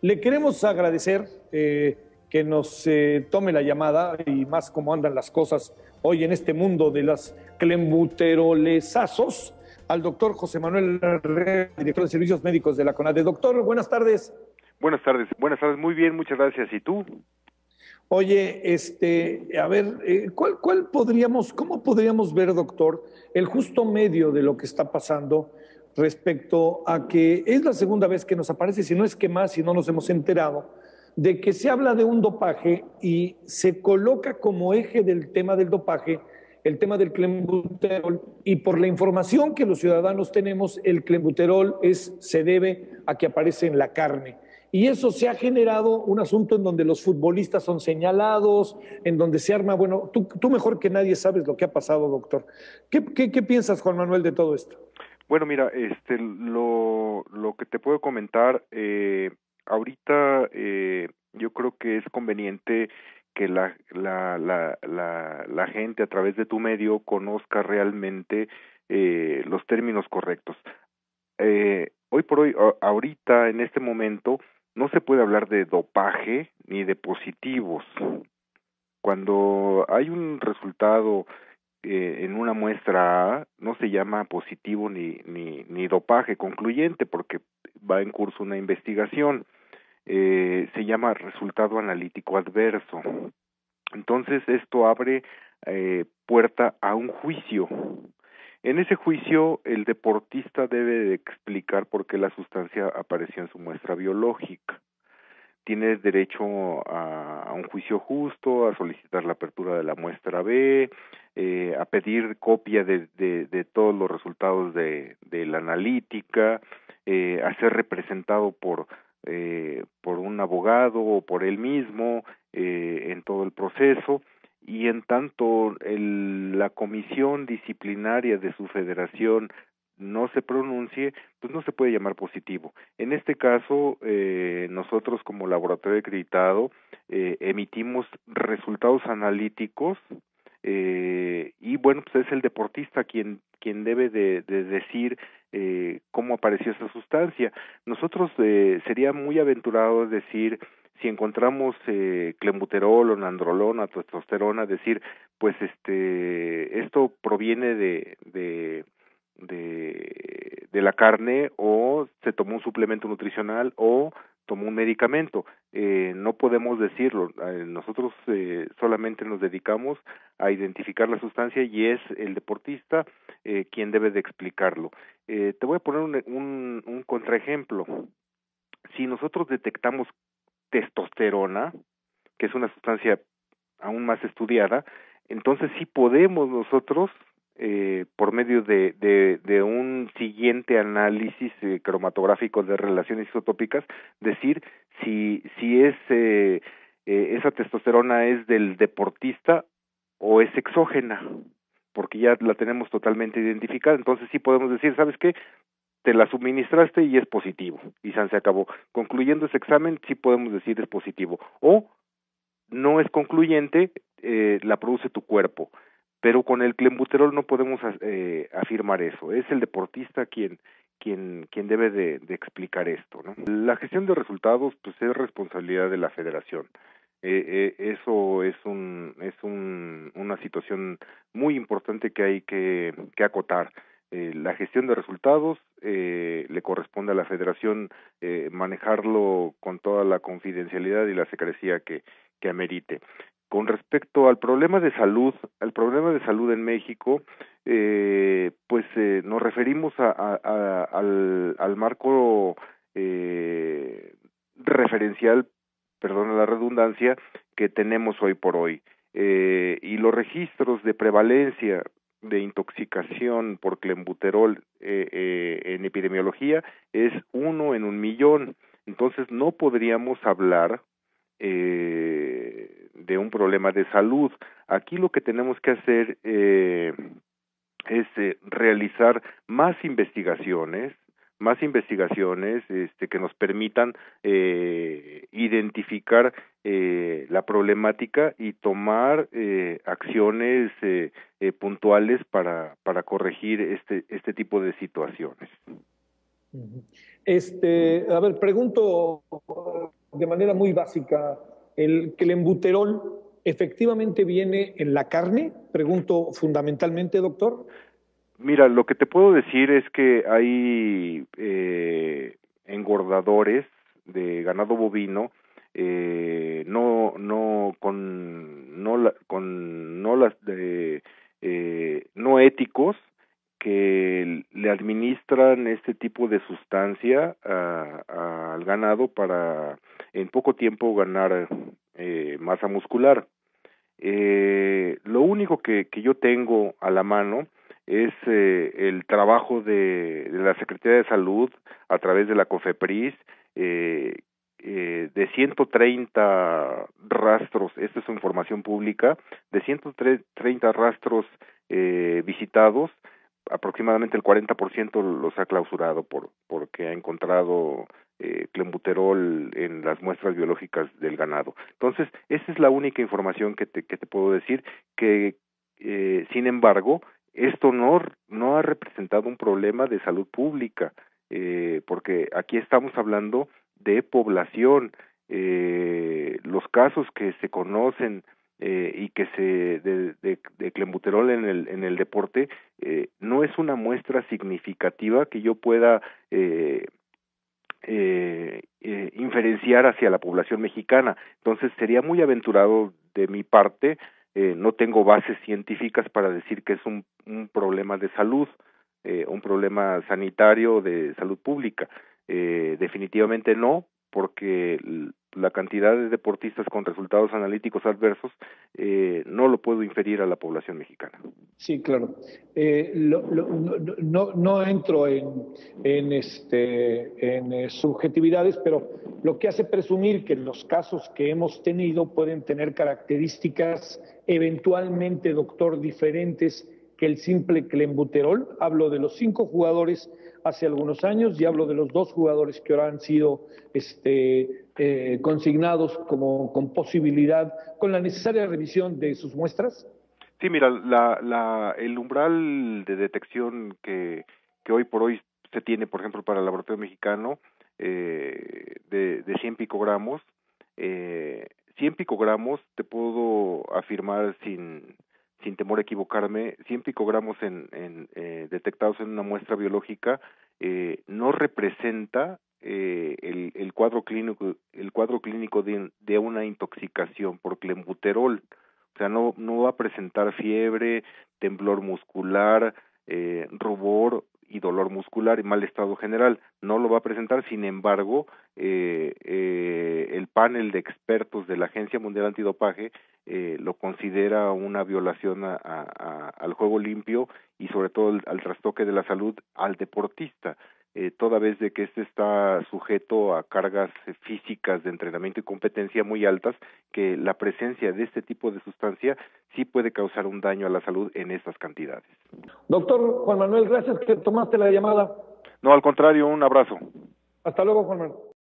Le queremos agradecer que nos tome la llamada y más cómo andan las cosas hoy en este mundo de las clenbuterolesazos al doctor José Manuel Herrera, director de Servicios Médicos de la CONADE. Doctor, buenas tardes. Buenas tardes, muy bien, muchas gracias. ¿Y tú? Oye, a ver, cómo podríamos ver, doctor, el justo medio de lo que está pasando respecto a que es la segunda vez que nos aparece, si no es que más, si no nos hemos enterado, de que se habla de un dopaje y se coloca como eje del tema del dopaje el tema del clenbuterol, y por la información que los ciudadanos tenemos, el clenbuterol se debe a que aparece en la carne. Y eso se ha generado un asunto en donde los futbolistas son señalados, en donde se arma, bueno, tú mejor que nadie sabes lo que ha pasado, doctor. ¿Qué piensas, Juan Manuel, de todo esto? Bueno, mira, lo que te puedo comentar, ahorita yo creo que es conveniente que la gente a través de tu medio conozca realmente los términos correctos. Hoy por hoy, ahorita, en este momento, no se puede hablar de dopaje ni de positivos. Cuando hay un resultado en una muestra A, no se llama positivo ni dopaje concluyente porque va en curso una investigación, se llama resultado analítico adverso. Entonces esto abre puerta a un juicio. En ese juicio el deportista debe de explicar por qué la sustancia apareció en su muestra biológica. Tienes derecho a un juicio justo, a solicitar la apertura de la muestra B, a pedir copia de todos los resultados de la analítica, a ser representado por un abogado o por él mismo en todo el proceso, y en tanto la comisión disciplinaria de su federación no se pronuncie, pues no se puede llamar positivo. En este caso, nosotros como laboratorio acreditado emitimos resultados analíticos y bueno, pues es el deportista quien debe de decir cómo apareció esa sustancia. Nosotros sería muy aventurado decir si encontramos clenbuterol o nandrolona, testosterona, decir pues esto proviene de la carne, o se tomó un suplemento nutricional, o tomó un medicamento. No podemos decirlo. Nosotros solamente nos dedicamos a identificar la sustancia y es el deportista quien debe de explicarlo. Te voy a poner un contraejemplo. Si nosotros detectamos testosterona, que es una sustancia aún más estudiada, entonces sí podemos nosotros por medio de un siguiente análisis cromatográfico de relaciones isotópicas, decir si es esa testosterona es del deportista o es exógena, porque ya la tenemos totalmente identificada. Entonces sí podemos decir, ¿sabes qué? Te la suministraste y es positivo, y se acabó. Concluyendo ese examen, sí podemos decir es positivo, o no es concluyente, la produce tu cuerpo, pero con el clenbuterol no podemos afirmar eso. Es el deportista quien debe de explicar esto, ¿no? La gestión de resultados pues es responsabilidad de la federación. Eso es una situación muy importante que hay que acotar. La gestión de resultados le corresponde a la federación manejarlo con toda la confidencialidad y la secrecía que amerite. Con respecto al problema de salud, en México, nos referimos al marco referencial, perdona la redundancia, que tenemos hoy por hoy. Y los registros de prevalencia de intoxicación por clenbuterol en epidemiología es 1 en 1,000,000. Entonces no podríamos hablar de un problema de salud. Aquí lo que tenemos que hacer es realizar más investigaciones que nos permitan identificar la problemática y tomar acciones puntuales para corregir este tipo de situaciones. A ver, pregunto de manera muy básica, ¿el clenbuterol efectivamente viene en la carne? Pregunto fundamentalmente, doctor. Mira, lo que te puedo decir es que hay engordadores de ganado bovino, no éticos, que le administran este tipo de sustancia al ganado para en poco tiempo ganar masa muscular. Lo único que yo tengo a la mano es el trabajo de la Secretaría de Salud a través de la COFEPRIS, de 130 rastros, esta es información pública, de 130 rastros visitados, aproximadamente el 40% los ha clausurado porque ha encontrado clenbuterol en las muestras biológicas del ganado. Entonces, esa es la única información que te puedo decir, que sin embargo, esto no ha representado un problema de salud pública, porque aquí estamos hablando de población. Los casos que se conocen y que de clenbuterol en el deporte no es una muestra significativa que yo pueda inferenciar hacia la población mexicana. Entonces sería muy aventurado de mi parte, no tengo bases científicas para decir que es un problema de salud, un problema sanitario de salud pública. Definitivamente no, porque la cantidad de deportistas con resultados analíticos adversos no lo puedo inferir a la población mexicana. Sí, claro. No entro en subjetividades, pero lo que hace presumir que los casos que hemos tenido pueden tener características eventualmente, doctor, diferentes que el simple clenbuterol. Hablo de los 5 jugadores hace algunos años y hablo de los 2 jugadores que ahora han sido consignados como con posibilidad, con la necesaria revisión de sus muestras. Sí, mira, el umbral de detección que hoy por hoy se tiene, por ejemplo, para el laboratorio mexicano, de 100 picogramos, 100 picogramos, te puedo afirmar sin temor a equivocarme, 100 picogramos detectados en una muestra biológica no representa el cuadro clínico de una intoxicación por clenbuterol. O sea, no va a presentar fiebre, temblor muscular, rubor y dolor muscular y mal estado general. No lo va a presentar. Sin embargo, el panel de expertos de la Agencia Mundial Antidopaje lo considera una violación al juego limpio y sobre todo al trastoque de la salud al deportista. Toda vez de que éste está sujeto a cargas físicas de entrenamiento y competencia muy altas, que la presencia de este tipo de sustancia sí puede causar un daño a la salud en estas cantidades. Doctor Juan Manuel, gracias que tomaste la llamada. No, al contrario, un abrazo. Hasta luego, Juan Manuel.